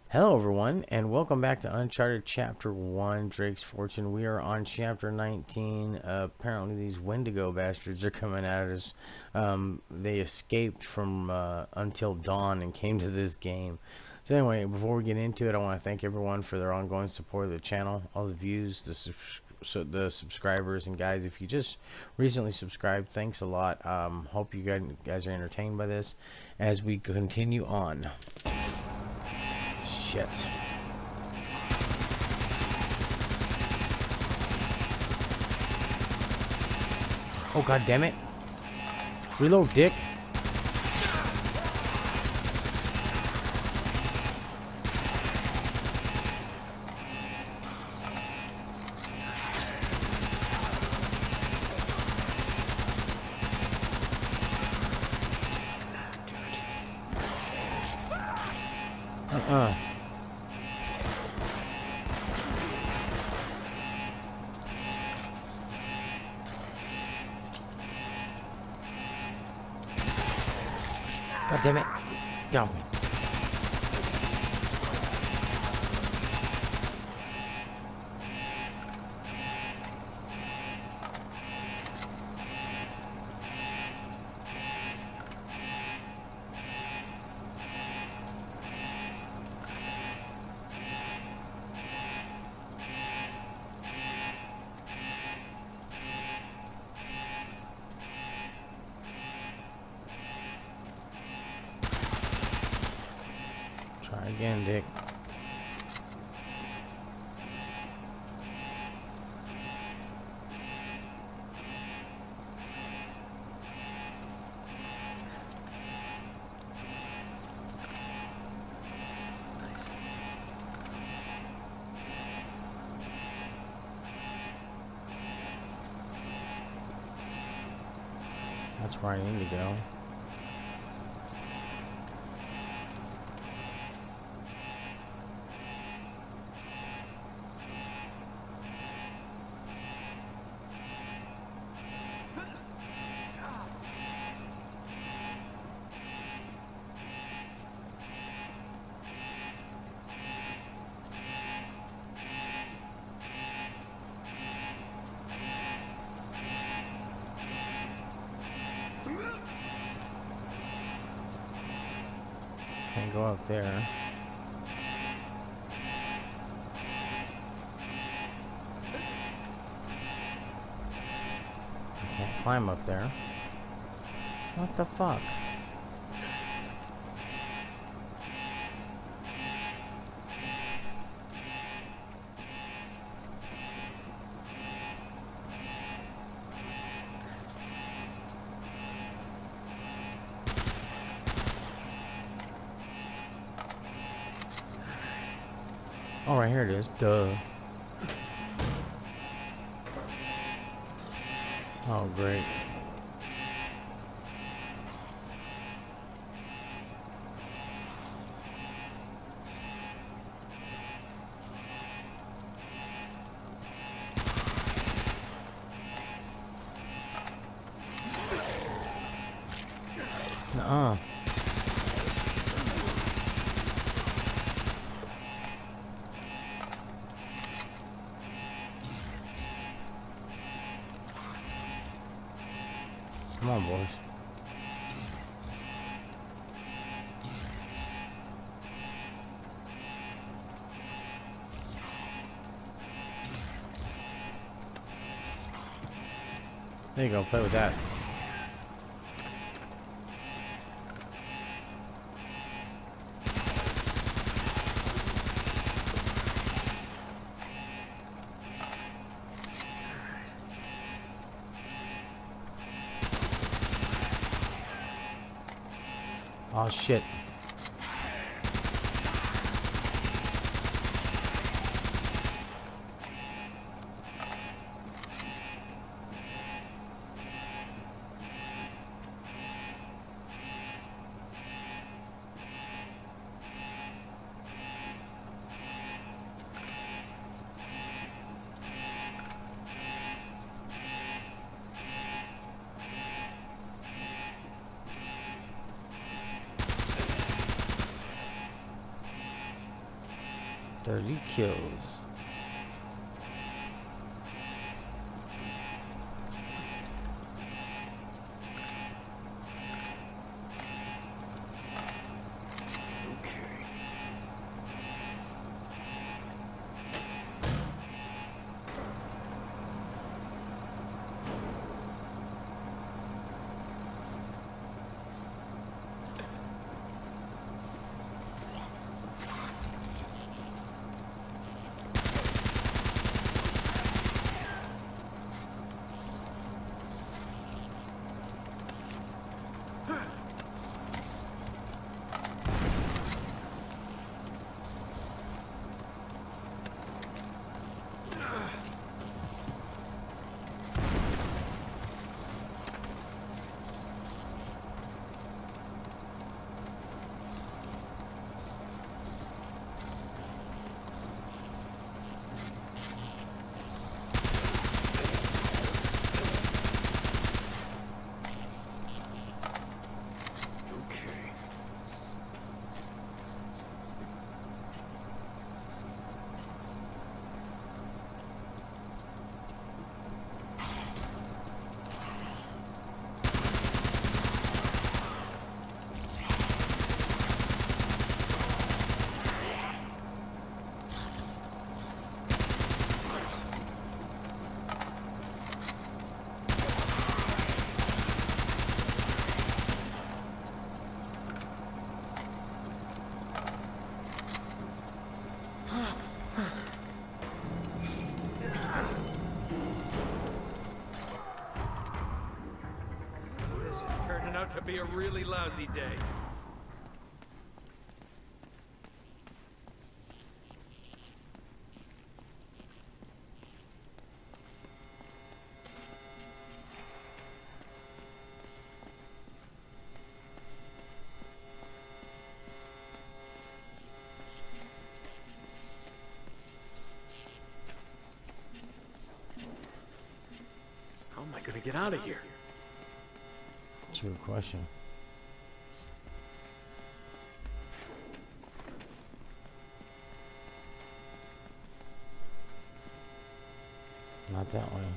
Hello everyone, and welcome back to Uncharted Chapter 1, Drake's Fortune. We are on Chapter 19. Apparently these Wendigo bastards are coming at us. They escaped from Until Dawn and came to this game. So anyway, before we get into it, I want to thank everyone for their ongoing support of the channel, all the views, the subscribers, and guys, if you just recently subscribed, thanks a lot. Hope you guys are entertained by this as we continue on. Shit. Oh, god damn it. Reload, dick. God damn it. Get off me. Try again, dick. Nice. That's where I need to go. Can't go up there. I can't climb up there. What the fuck? Oh, right here it is. Duh. Oh, great. Nuh-uh. Come on, boys. There you go, play with that. Oh shit. 30 kills. Out to be a really lousy day. How am I gonna get out of here? That's a good question. Not that way.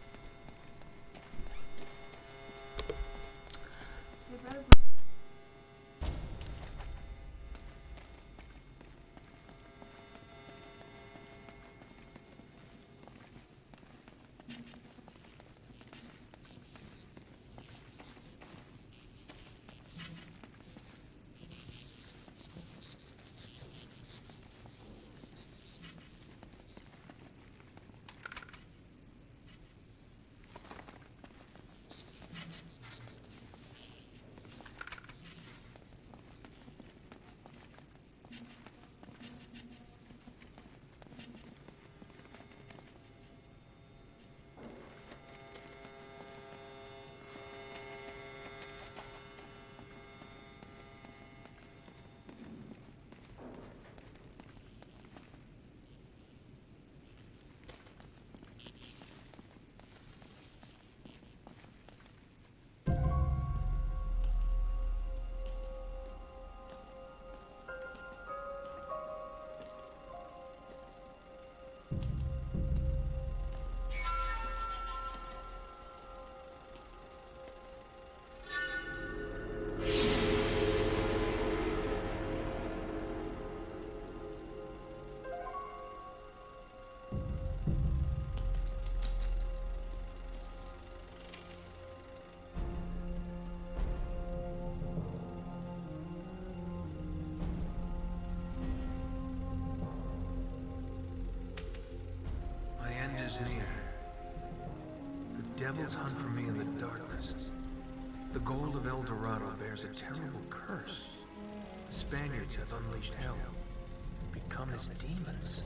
Is near. The devils hunt for me in the darkness. The gold of El Dorado bears a terrible curse. The Spaniards have unleashed hell, become as demons.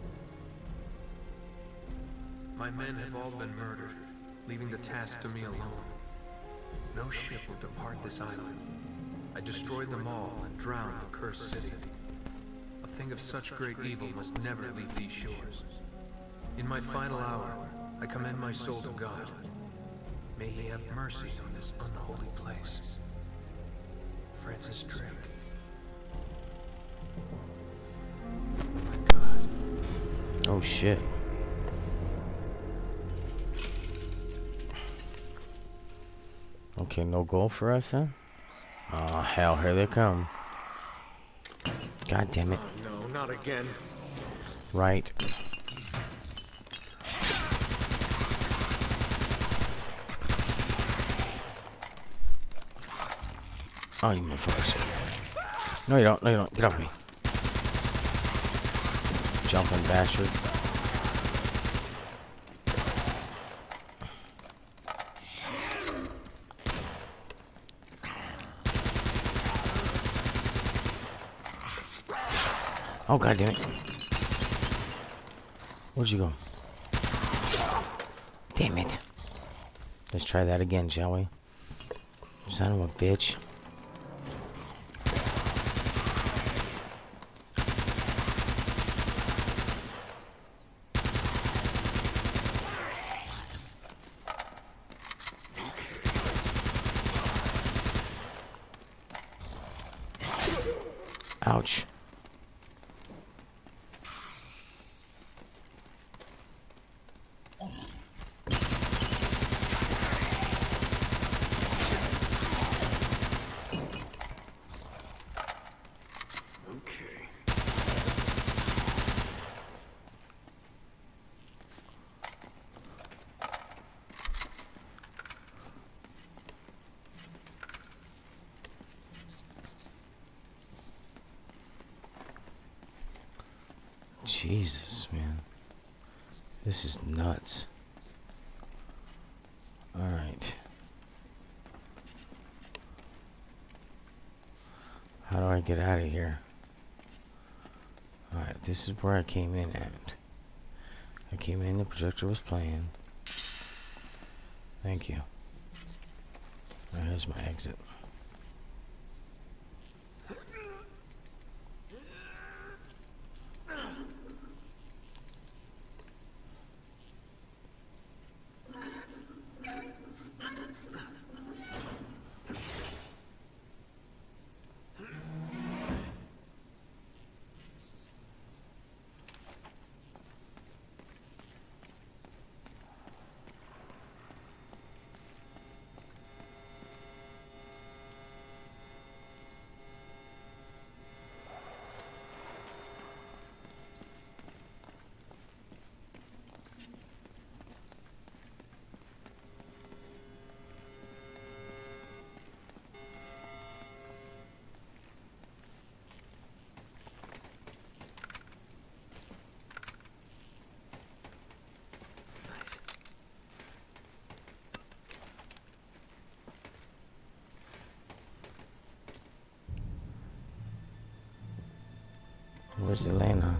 My men have all been murdered, leaving the task to me alone. No ship will depart this island. I destroyed them all and drowned the cursed city. A thing of such great evil must never leave these shores. In my final hour, I commend my soul to God. May He have mercy on this unholy place. Francis Drake. My God. Oh shit. Okay, no goal for us then? Oh hell, here they come. God damn it. Oh no, not again. Right. Oh, you motherfuckers. No, you don't. No, you don't. Get off me. Jumping bastard. Oh, god damn it. Where'd you go? Damn it. Let's try that again, shall we? Son of a bitch. Ouch. Okay. Jesus, man. This is nuts. Alright. How do I get out of here? Alright, this is where I came in at. I came in, the projector was playing. Thank you. There's my exit. Where's Elena?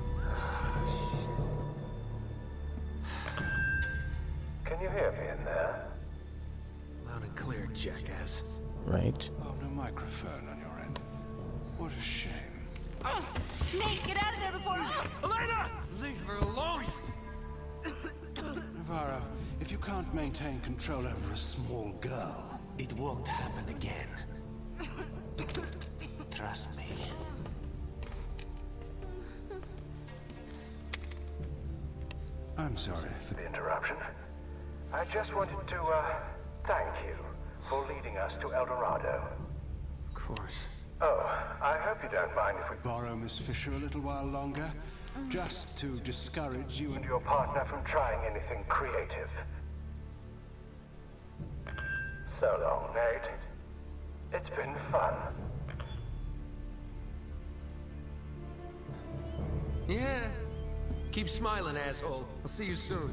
Can you hear me in there? Loud and clear, jackass. Right? Oh, no microphone on your end. What a shame. Nate, get out of there before... Elena! Leave her alone! Navarro, if you can't maintain control over a small girl, It won't happen again. Trust me. I'm sorry for The interruption. I just wanted to, thank you for leading us to El Dorado. Of course. Oh, I hope you don't mind if we borrow Miss Fisher a little while longer, just to discourage you and and your partner from trying anything creative. So long, Nate. It's been fun. Yeah. Keep smiling, asshole. I'll see you soon.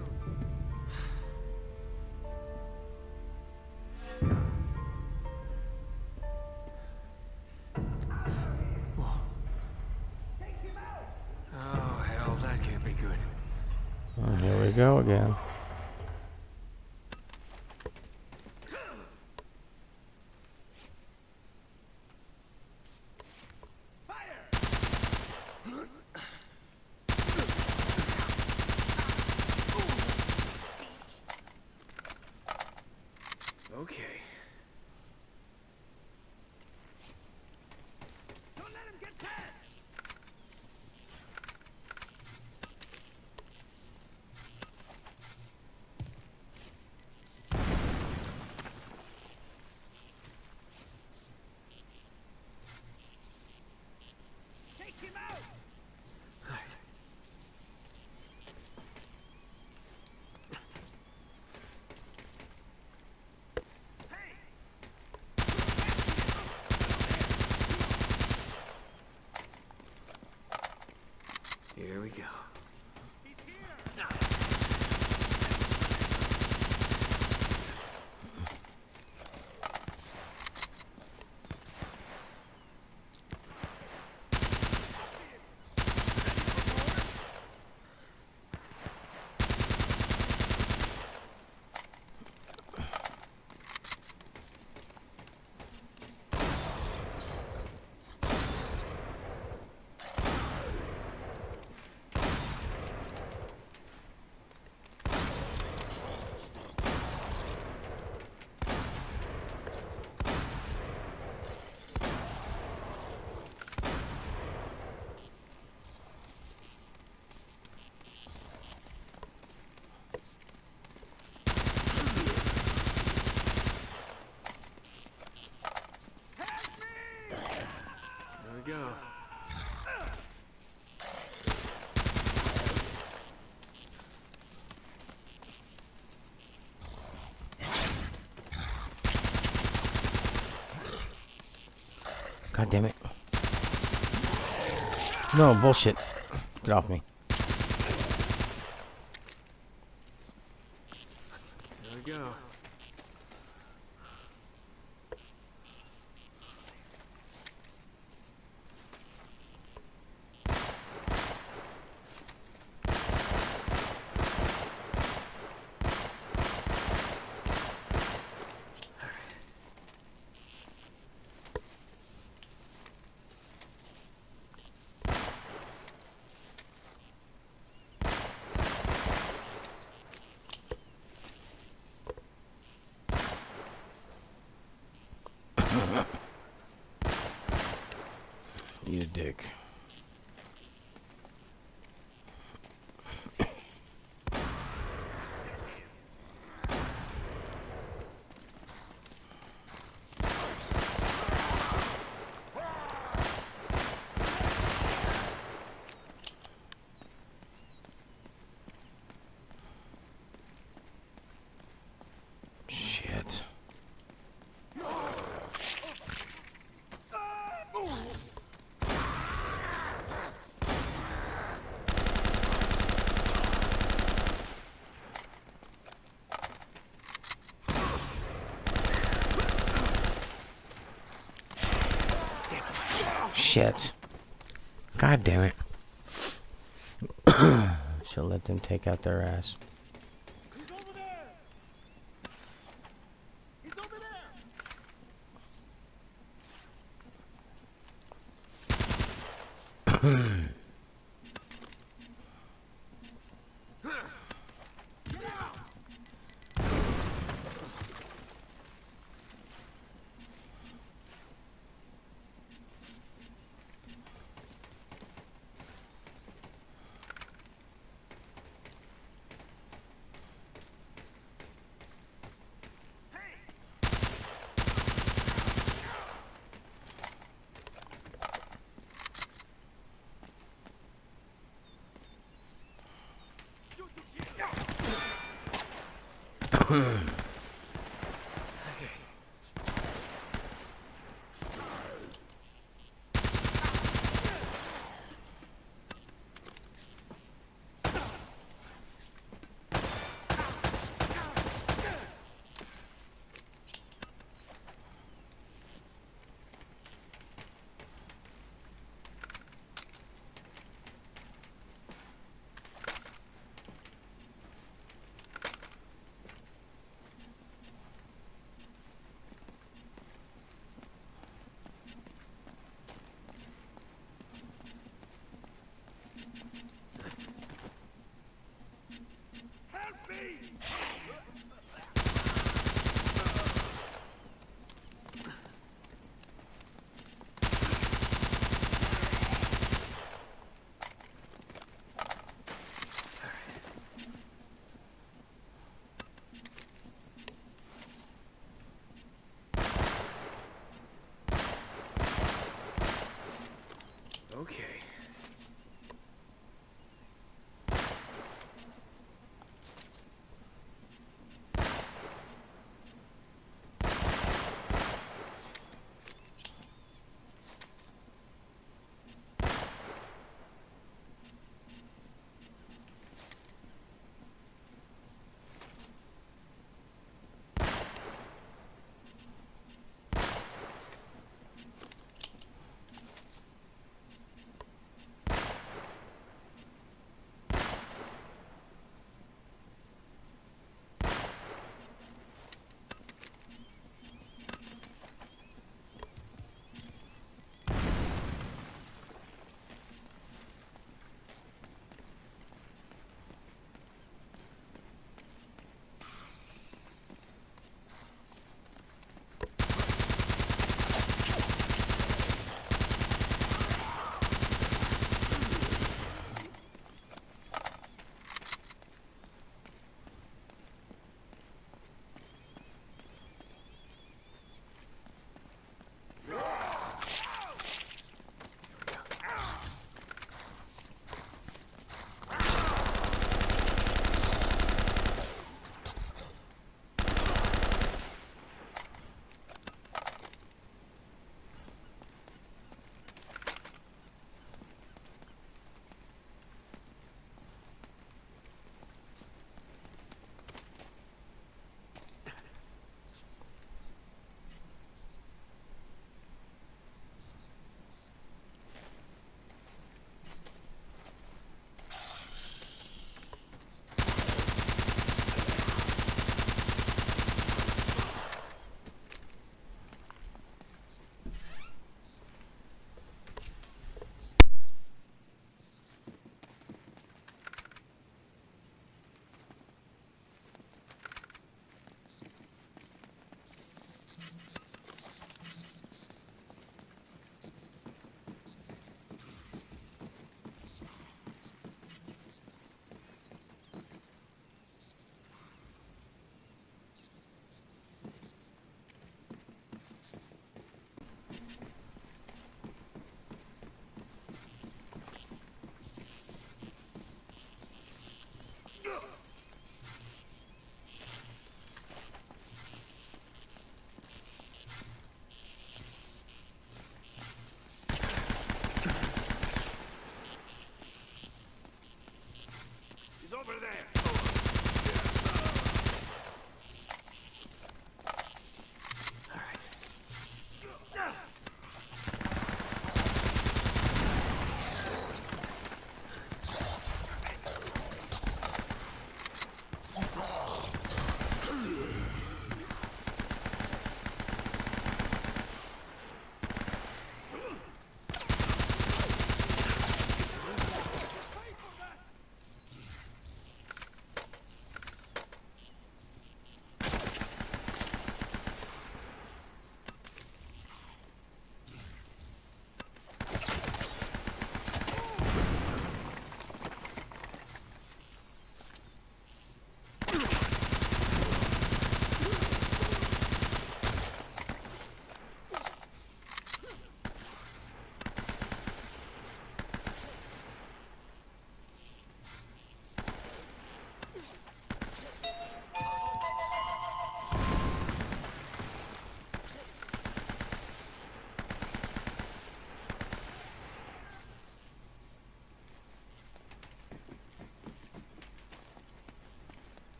Whoa. Oh, hell, that can't be good. Oh, here we go again. Okay. Here we go. Go. God damn it. No, bullshit. Get off me. There we go. You dick. Shit. Shit. God damn it. Should let them take out their ass. He's over there. He's over there.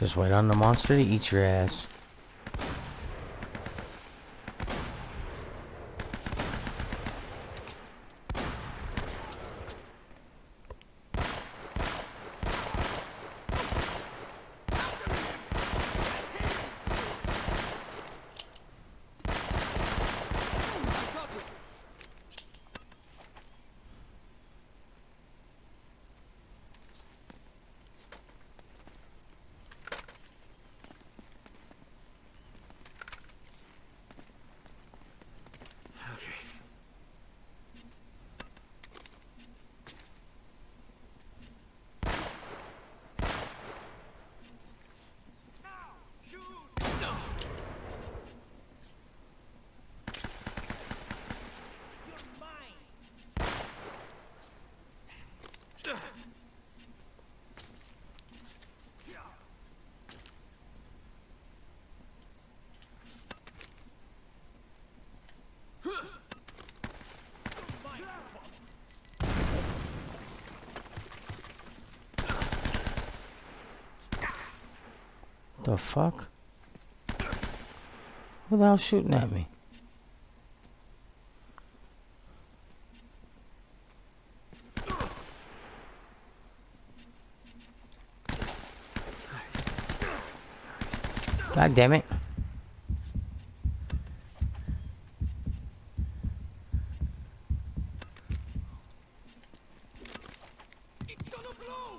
Just wait on the monster to eat your ass. The fuck? Who the hell's shooting at me? God damn it. It's gonna blow!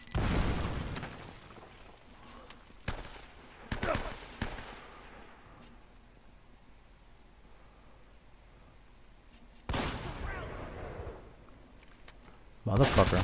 Motherfucker.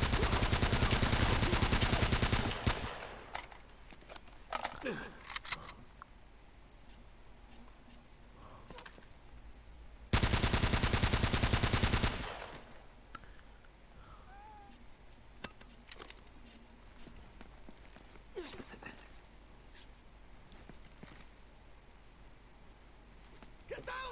Get down!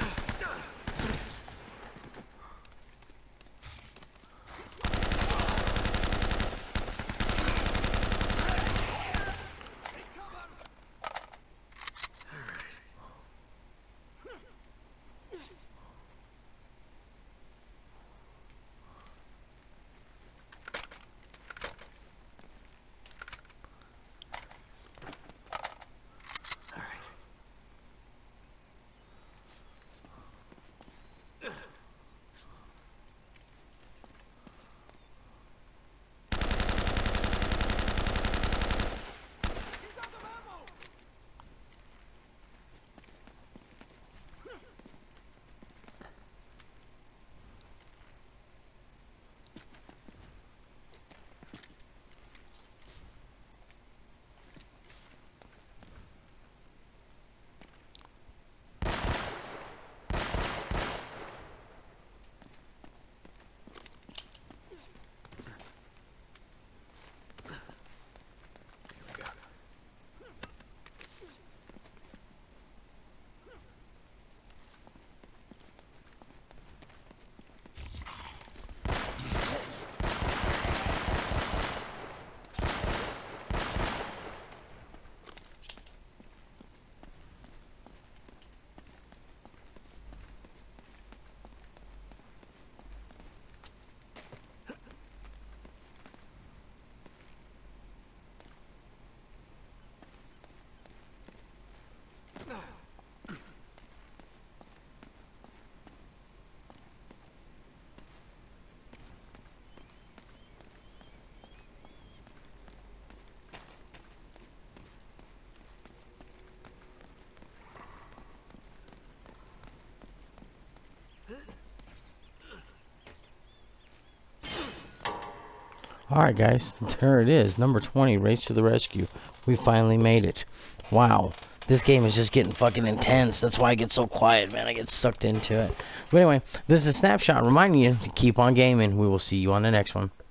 Alright guys, there it is. Number 20, Race to the Rescue. We finally made it. Wow. This game is just getting fucking intense. That's why I get so quiet, man. I get sucked into it. But anyway, this is a snapshot reminding you to keep on gaming. We will see you on the next one.